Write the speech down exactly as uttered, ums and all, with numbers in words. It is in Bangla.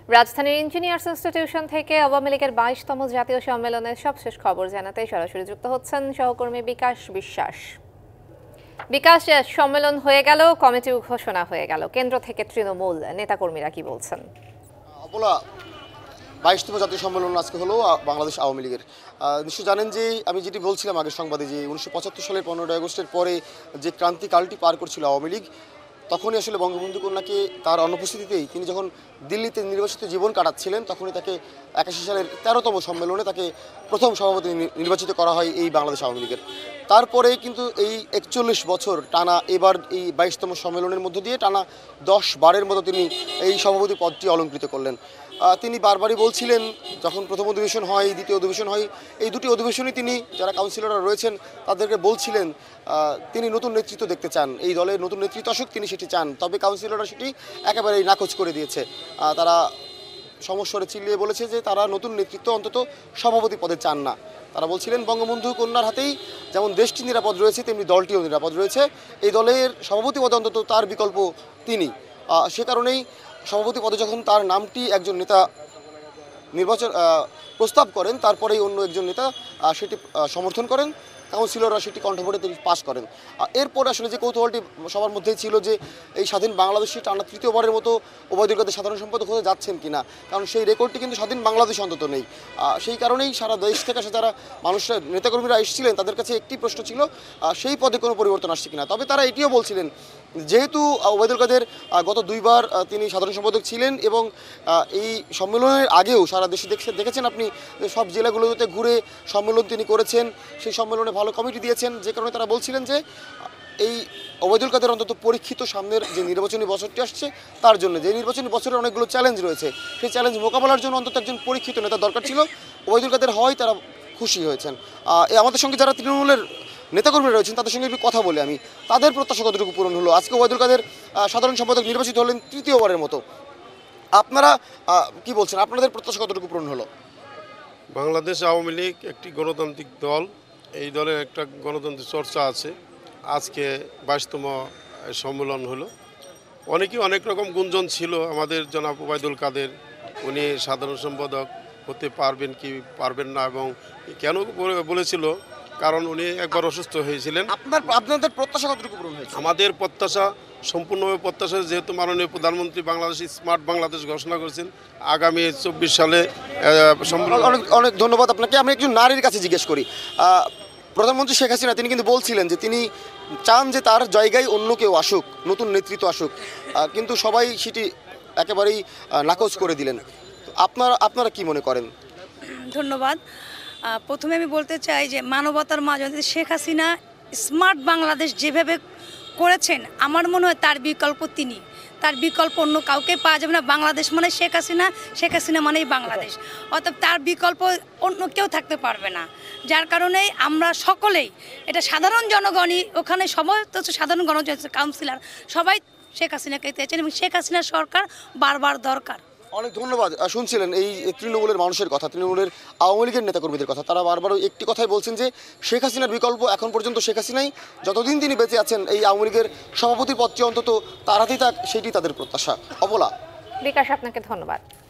রাজধানীর ইঞ্জিনিয়ার্স ইনস্টিটিউশন থেকে আওয়ামী লীগের বাইশতম জাতীয় সম্মেলনের সবশেষ খবর জানাতে সরাসরি যুক্ত হচ্ছেন সহকর্মী বিকাশ বিশ্বাস। বিকাশ, সম্মেলন হয়ে গেল, কমিটি ঘোষণা হয়ে গেল, কেন্দ্র থেকে তৃণমূল নেতাকর্মীরা কি বলছেন? বাইশতম জাতীয় সম্মেলন আজকে হলো বাংলাদেশ আওয়ামী লীগের। নিশ্চয় জানেন যে আমি যেটি বলছিলাম আগের সংবাদে যে উনিশশো পঁচাত্তর সালের পনেরোই আগস্টের পরে যে ক্রান্তিকালটি পার করছিল আওয়ামী লীগ, তখনই আসলে বঙ্গবন্ধু কন্যাকে তার অনুপস্থিতিতেই তিনি যখন দিল্লিতে নির্বাচিত জীবন কাটাচ্ছিলেন তখনই তাকে একাশি সালের তেরোতম সম্মেলনে তাকে প্রথম সভাপতি নির্বাচিত করা হয় এই বাংলাদেশ আওয়ামী লীগের। তারপরে কিন্তু এই একচল্লিশ বছর টানা এবার এই বাইশতম সম্মেলনের মধ্য দিয়ে টানা দশ বারের মতো তিনি এই সভাপতি পদটি অলঙ্কৃত করলেন। তিনি বারবারই বলছিলেন, যখন প্রথম অধিবেশন হয়, দ্বিতীয় অধিবেশন হয়, এই দুটি অধিবেশনই তিনি যারা কাউন্সিলররা রয়েছেন তাদেরকে বলছিলেন তিনি নতুন নেতৃত্ব দেখতে চান, এই দলের নতুন নেতৃত্ব আসুক, তিনি সেটি চান। তবে কাউন্সিলররা সেটি একেবারেই নাকচ করে দিয়েছে। তারা সমস্বরে চিল্লিয়ে বলেছে যে তারা নতুন নেতৃত্ব অন্তত সভাপতি পদে চান না। তারা বলছিলেন বঙ্গবন্ধু কন্যার হাতেই যেমন দেশটি নিরাপদ রয়েছে তেমনি দলটিও নিরাপদ রয়েছে, এই দলের সভাপতি পদে অন্তত তার বিকল্প তিনি। সে কারণেই সভাপতি পদে যখন তার নামটি একজন নেতা নির্বাচন প্রস্তাব করেন, তারপরেই অন্য একজন নেতা সেটি সমর্থন করেন, কাউন্সিলররা সেটি কণ্ঠভোটে তিনি পাশ করেন। এরপর আসলে যে কৌতূহলটি সবার মধ্যেই ছিল যে এই স্বাধীন বাংলাদেশি টানা তৃতীয়বারের মতো ওবায়দুল কাদের সাধারণ সম্পাদক হতে যাচ্ছেন কিনা, কারণ সেই রেকর্ডটি কিন্তু স্বাধীন বাংলাদেশ অন্তত নেই। সেই কারণেই সারা দেশ থেকে আসে যারা মানুষরা নেতাকর্মীরা এসেছিলেন তাদের কাছে একটি প্রশ্ন ছিল সেই পদে কোনো পরিবর্তন আসছে কিনা। তবে তারা এটিও বলছিলেন যেহেতু ওবায়দুল কাদের গত দুইবার তিনি সাধারণ সম্পাদক ছিলেন এবং এই সম্মেলনের আগেও সারা দেশে দেখেছেন আপনি সব জেলাগুলোতে ঘুরে সম্মেলন তিনি করেছেন, সেই সম্মেলনে ভালো কমিটি দিয়েছেন, যে কারণে তারা বলছিলেন যে এই ওবায়দুল কাদের অন্তত পরীক্ষিত সামনের যে নির্বাচনী বছরটি আসছে তার জন্য, যে নির্বাচনী বছরের অনেকগুলো চ্যালেঞ্জ রয়েছে, সেই চ্যালেঞ্জ মোকাবেলার জন্য অন্তত একজন পরীক্ষিত নেতা দরকার ছিল। ওবায়দুল কাদের হয় তারা খুশি হয়েছেন। আমাদের সঙ্গে যারা তৃণমূলের নেতাকর্মীরা রয়েছেন তাদের সঙ্গে একটু কথা বলে আমি তাদের প্রত্যাশা কতটুকু পূরণ হলো। আজকে ওবায়দুল কাদের সাধারণ সম্পাদক নির্বাচিত হলেন তৃতীয়বারের মতো, আপনারা কি বলছেন, আপনাদের প্রত্যাশা কতটুকু পূরণ হলো? বাংলাদেশ আওয়ামী লীগ একটি গণতান্ত্রিক দল, এই দলের একটা গণতান্ত্রিক চর্চা আছে। আজকে বাইশতম সম্মেলন হলো, অনেকেই অনেক রকম গুঞ্জন ছিল আমাদের জনাব ওবায়দুল কাদের উনি সাধারণ সম্পাদক হতে পারবেন কি পারবেন না, এবং কেন বলেছিল কারণ উনি একবার অসুস্থ হয়েছিলেন। আপনার আপনাদের প্রত্যাশা কতটুকু পূরণ হয়েছে? আমাদের প্রত্যাশা সম্পূর্ণভাবে প্রত্যাশা, যেহেতু মাননীয় প্রধানমন্ত্রী বাংলাদেশ স্মার্ট বাংলাদেশ ঘোষণা করেছেন আগামী চব্বিশ সালে। অনেক অনেক ধন্যবাদ আপনাকে। আমি একজন নারীর কাছে জিজ্ঞেস করি, প্রধানমন্ত্রী শেখ হাসিনা তিনি কিন্তু বলছিলেন যে তিনি চান যে তার জায়গায় অন্য কেউ আসুক, নতুন নেতৃত্ব আসুক, কিন্তু সবাই সেটি একেবারেই নাকচ করে দিলেন। আপনারা আপনারা কি মনে করেন? ধন্যবাদ। প্রথমে আমি বলতে চাই যে মানবতার মাঝে শেখ হাসিনা স্মার্ট বাংলাদেশ যেভাবে করেছেন আমার মনে হয় তার বিকল্প তিনি, তার বিকল্প অন্য কাউকে পাওয়া যাবে না। বাংলাদেশ মানে শেখ হাসিনা, শেখ হাসিনা মানেই বাংলাদেশ, অর্থাৎ তার বিকল্প অন্য কেউ থাকতে পারবে না। যার কারণেই আমরা সকলেই এটা সাধারণ জনগণই ওখানে সবাই তো সাধারণ গণ কাউন্সিলর সবাই শেখ হাসিনাকে চেয়েছেন এবং শেখ হাসিনার সরকার বারবার দরকার। অনেক ধন্যবাদ। শুনছিলেন এই তৃণমূলের মানুষের কথা, তৃণমূলের আওয়ামী লীগের নেতাকর্মীদের কথা। তারা বারবার একটি কথাই বলছেন যে শেখ হাসিনার বিকল্প এখন পর্যন্ত শেখ হাসিনাই, যতদিন তিনি বেঁচে আছেন এই আওয়ামী লীগের সভাপতি পদটি অন্তত তার হাতেই থাক, সেটি তাদের প্রত্যাশা। অবলা। বিকাশ, আপনাকে ধন্যবাদ।